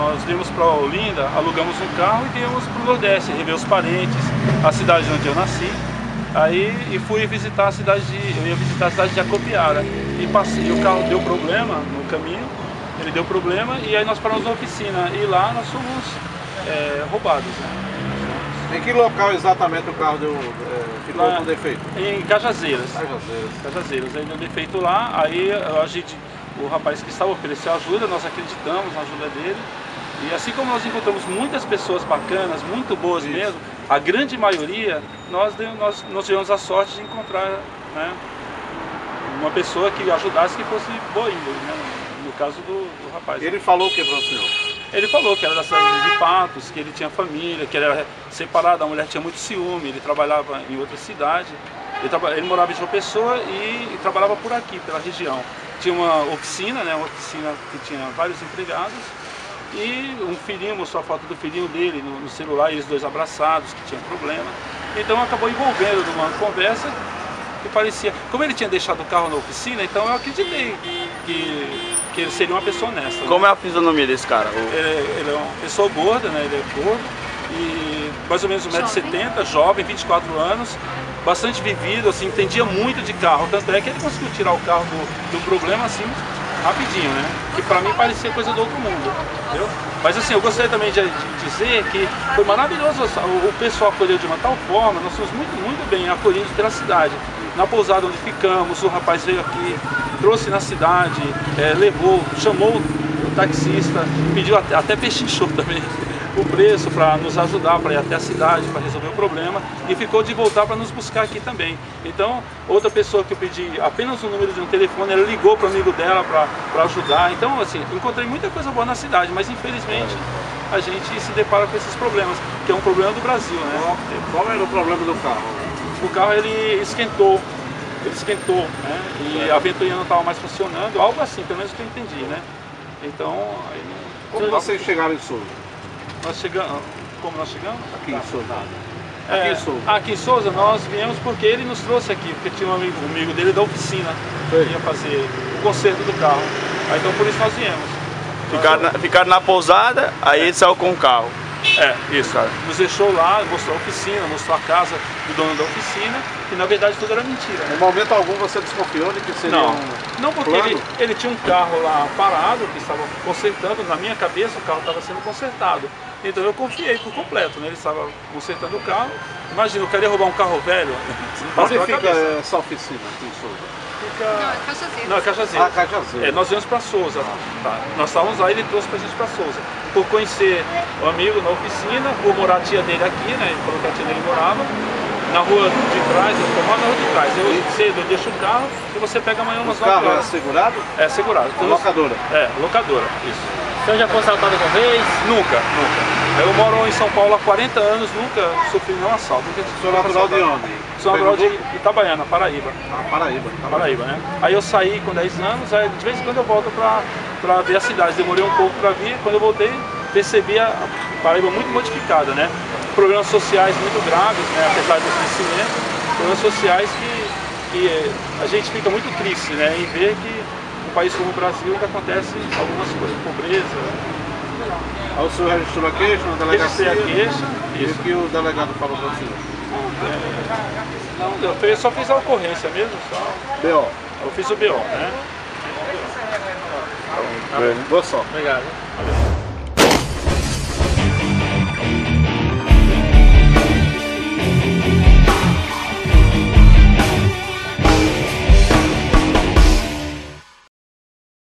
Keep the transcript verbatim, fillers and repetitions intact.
nós viemos para Olinda, alugamos um carro e viemos para o Nordeste, rever os parentes, a cidade onde eu nasci. Aí e fui visitar a cidade de, eu ia visitar a cidade de Acopiara e, passei, e o carro deu problema no caminho, ele deu problema e aí nós paramos na oficina e lá nós fomos é, roubados. Né? Em que local exatamente o carro deu, é, ficou lá, com defeito? Em Cajazeiras. Cajazeiras. Cajazeiras, aí deu defeito lá, aí a gente, o rapaz que estava ofereceu ajuda, nós acreditamos na ajuda dele. E assim como nós encontramos muitas pessoas bacanas, muito boas Isso. mesmo, a grande maioria, nós, nós, nós tivemos a sorte de encontrar, né, uma pessoa que ajudasse, que fosse boa índole, né, no caso do, do rapaz. Ele falou o que para o senhor? Ele falou que era da cidade de Patos, que ele tinha família, que ele era separado, a mulher tinha muito ciúme, ele trabalhava em outra cidade, ele, traba, ele morava em João Pessoa e, e trabalhava por aqui, pela região. Tinha uma oficina, né, uma oficina que tinha vários empregados, e um filhinho, mostrou a foto do filhinho dele no, no celular, eles dois abraçados, que tinham problema. Então acabou envolvendo numa conversa que parecia... Como ele tinha deixado o carro na oficina, então eu acreditei que, que ele seria uma pessoa honesta. Como né? é a fisionomia desse cara? Ele, ele é uma pessoa gorda, né? Ele é gordo, e mais ou menos um metro e setenta, jovem, vinte e quatro anos, bastante vivido, assim, entendia muito de carro. Tanto é que ele conseguiu tirar o carro do, do problema assim, rapidinho, né? Que pra mim parecia coisa do outro mundo, entendeu? Mas assim, eu gostaria também de, de dizer que foi maravilhoso, o, o pessoal acolheu de uma tal forma, nós fomos muito, muito bem acolhidos pela cidade. Na pousada onde ficamos, o rapaz veio aqui, trouxe na cidade, é, levou, chamou o taxista, pediu até, até pechinchou também o preço para nos ajudar, para ir até a cidade, para resolver o problema, e ficou de voltar para nos buscar aqui também. Então, outra pessoa que eu pedi apenas o número de um telefone, ela ligou para o amigo dela para ajudar. Então, assim, encontrei muita coisa boa na cidade, mas infelizmente a gente se depara com esses problemas, que é um problema do Brasil, né? Qual era o problema do carro? O carro, ele esquentou, ele esquentou, né? E a ventoinha não estava mais funcionando, algo assim, pelo menos que eu entendi, né? Então, aí... Como vocês chegaram em Souza? Nós chegamos, como nós chegamos? Aqui em Souza. É, aqui em Souza. Aqui em Souza nós viemos porque ele nos trouxe aqui, porque tinha um amigo, um amigo dele da oficina que ia fazer o conserto do carro. Aí, então por isso nós viemos. Ficaram na, ficaram na pousada, aí é. ele saiu com o carro. É, isso, cara. Nos deixou lá, mostrou a oficina, mostrou a casa do dono da oficina, e na verdade tudo era mentira, né? Em momento algum você desconfiou de que seria Não, um não porque ele, ele tinha um carro lá parado, que estava consertando, na minha cabeça o carro estava sendo consertado. Então eu confiei por completo, né? Ele estava consertando o carro. Imagina, eu queria roubar um carro velho. Onde fica essa oficina aqui em Souza? Fica... Não, é Cajazeiras. Não, é Cajazeiras. Ah, Cajazeiras. É, nós viemos para Souza. Tá. Nós estávamos lá e ele trouxe pra gente para Souza. Por conhecer o amigo na oficina, por morar a tia dele aqui, né? Ele falou que a tia dele morava. Na rua de trás, eu tomava na rua de trás. Eu cedo, eu deixo o carro e você pega amanhã umas nove horas. O carro é segurado? É segurado. Então, locadora? É, locadora, isso. O senhor já foi assaltado alguma vez? Nunca, nunca. Eu moro em São Paulo há quarenta anos, nunca sofri nenhum assalto. O senhor é natural de onde? Sou natural de Itabaiana, Paraíba. Ah, Paraíba. Paraíba, né? Aí eu saí com dez anos, aí de vez em quando eu volto pra, pra ver a cidade. Demorei um pouco pra vir, quando eu voltei, percebi a Paraíba muito modificada, né? Problemas sociais muito graves, né? Apesar do crescimento, problemas sociais que, que a gente fica muito triste, né? Em ver que um país como o Brasil ainda acontece algumas coisas, pobreza. Aí o senhor registrou a queixa na delegacia? Registrei a queixa. E o que o delegado falou para o senhor? É, não, eu só fiz a ocorrência mesmo, só. B O? Eu fiz o B O, né? Boa sorte. Obrigado.